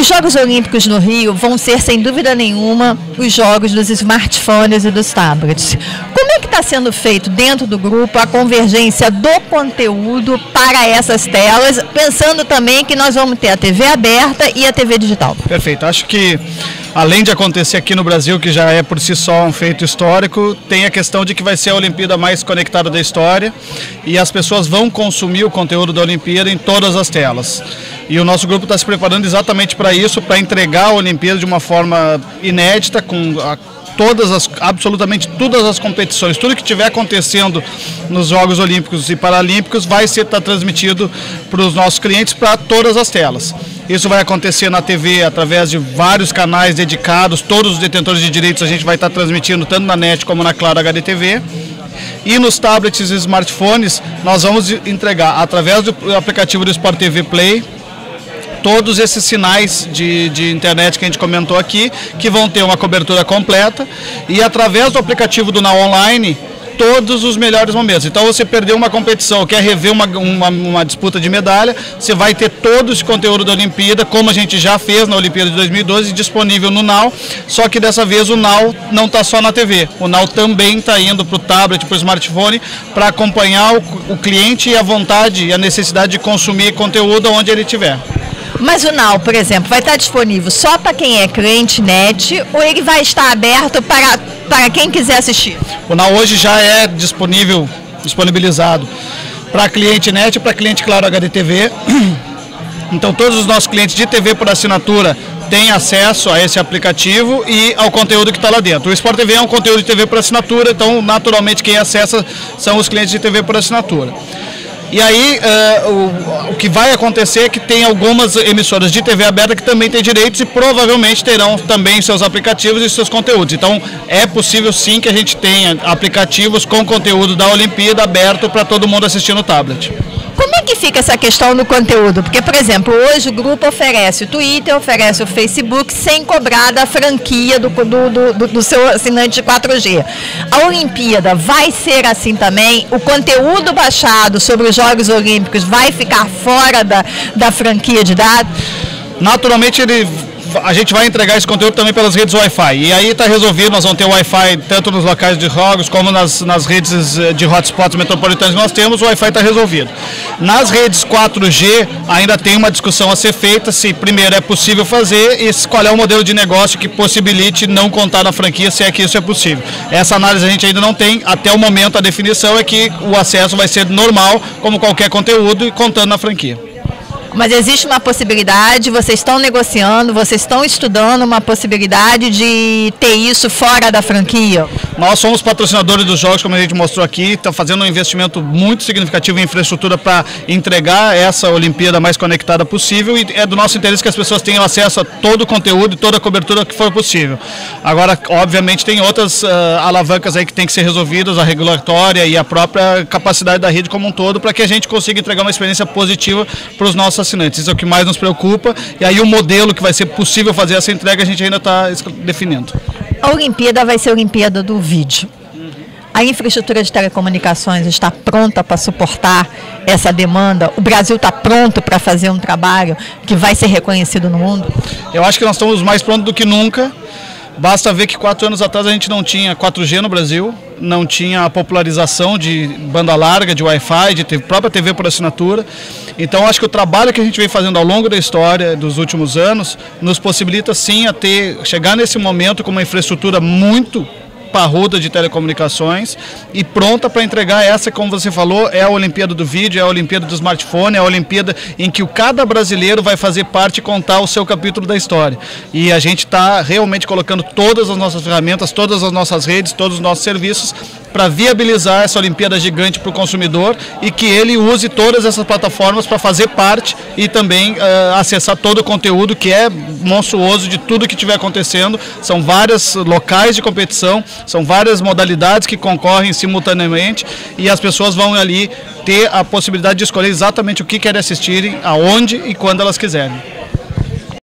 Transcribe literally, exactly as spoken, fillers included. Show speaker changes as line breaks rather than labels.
Os Jogos Olímpicos no Rio vão ser, sem dúvida nenhuma, os jogos dos smartphones e dos tablets. Como é que está sendo feito dentro do grupo a convergência do conteúdo para essas telas, pensando também que nós vamos ter a T V aberta e a T V digital?
Perfeito. Acho que, além de acontecer aqui no Brasil, que já é por si só um feito histórico, tem a questão de que vai ser a Olimpíada mais conectada da história e as pessoas vão consumir o conteúdo da Olimpíada em todas as telas. E o nosso grupo está se preparando exatamente para isso, para entregar a Olimpíada de uma forma inédita, com a todas as, absolutamente todas as competições, tudo que estiver acontecendo nos Jogos Olímpicos e Paralímpicos vai ser tá transmitido para os nossos clientes para todas as telas. Isso vai acontecer na T V através de vários canais dedicados, todos os detentores de direitos a gente vai estar tá transmitindo tanto na NET como na Claro H D T V. E nos tablets e smartphones nós vamos entregar através do aplicativo do Sport T V Play todos esses sinais de, de internet que a gente comentou aqui, que vão ter uma cobertura completa, e através do aplicativo do Now Online, todos os melhores momentos. Então você perdeu uma competição, quer rever uma, uma, uma disputa de medalha, você vai ter todo esse conteúdo da Olimpíada, como a gente já fez na Olimpíada de dois mil e doze, disponível no Now, só que dessa vez o Now não está só na T V, o Now também está indo para o tablet, para o smartphone, para acompanhar o, o cliente e a vontade e a necessidade de consumir conteúdo onde ele estiver.
Mas o Now, por exemplo, vai estar disponível só para quem é cliente net ou ele vai estar aberto para, para quem quiser assistir?
O Now hoje já é disponível, disponibilizado para cliente net e para cliente Claro H D T V. Então todos os nossos clientes de T V por assinatura têm acesso a esse aplicativo e ao conteúdo que está lá dentro. O Sport T V é um conteúdo de T V por assinatura, então naturalmente quem acessa são os clientes de T V por assinatura. E aí, uh, o, o que vai acontecer é que tem algumas emissoras de T V aberta que também têm direitos e provavelmente terão também seus aplicativos e seus conteúdos. Então, é possível sim que a gente tenha aplicativos com conteúdo da Olimpíada aberto para todo mundo assistir no tablet.
Como é que fica essa questão do conteúdo? Porque, por exemplo, hoje o grupo oferece o Twitter, oferece o Facebook sem cobrar da franquia do, do, do, do seu assinante de quatro G. A Olimpíada vai ser assim também? O conteúdo baixado sobre os Jogos Olímpicos vai ficar fora da, da franquia de dados?
Naturalmente, ele... a gente vai entregar esse conteúdo também pelas redes Wi-Fi. E aí está resolvido, nós vamos ter Wi-Fi tanto nos locais de jogos como nas, nas redes de hotspots metropolitanos que nós temos, o Wi-Fi está resolvido. Nas redes quatro G ainda tem uma discussão a ser feita, se primeiro é possível fazer e qual é o modelo de negócio que possibilite não contar na franquia, se é que isso é possível. Essa análise a gente ainda não tem, até o momento a definição é que o acesso vai ser normal, como qualquer conteúdo, e contando na franquia.
Mas existe uma possibilidade, vocês estão negociando, vocês estão estudando uma possibilidade de ter isso fora da franquia?
Nós somos patrocinadores dos jogos, como a gente mostrou aqui, está fazendo um investimento muito significativo em infraestrutura para entregar essa Olimpíada mais conectada possível e é do nosso interesse que as pessoas tenham acesso a todo o conteúdo e toda a cobertura que for possível. Agora, obviamente, tem outras uh, alavancas aí que tem que ser resolvidas, a regulatória e a própria capacidade da rede como um todo, para que a gente consiga entregar uma experiência positiva para os nossos assinantes. Isso é o que mais nos preocupa e aí o modelo que vai ser possível fazer essa entrega a gente ainda está definindo.
A Olimpíada vai ser a Olimpíada do vídeo. A infraestrutura de telecomunicações está pronta para suportar essa demanda? O Brasil está pronto para fazer um trabalho que vai ser reconhecido no mundo?
Eu acho que nós estamos mais prontos do que nunca. Basta ver que quatro anos atrás a gente não tinha quatro G no Brasil, não tinha a popularização de banda larga, de Wi-Fi, de própria T V por assinatura. Então acho que o trabalho que a gente vem fazendo ao longo da história dos últimos anos nos possibilita sim a ter, chegar nesse momento com uma infraestrutura muito parruda de telecomunicações e pronta para entregar essa, como você falou, é a Olimpíada do vídeo, é a Olimpíada do smartphone, é a Olimpíada em que o cada brasileiro vai fazer parte e contar o seu capítulo da história. E a gente está realmente colocando todas as nossas ferramentas, todas as nossas redes, todos os nossos serviços para viabilizar essa Olimpíada gigante para o consumidor e que ele use todas essas plataformas para fazer parte e também uh, acessar todo o conteúdo que é monstruoso de tudo que estiver acontecendo. São vários locais de competição, são várias modalidades que concorrem simultaneamente e as pessoas vão ali ter a possibilidade de escolher exatamente o que querem assistirem, aonde e quando elas quiserem.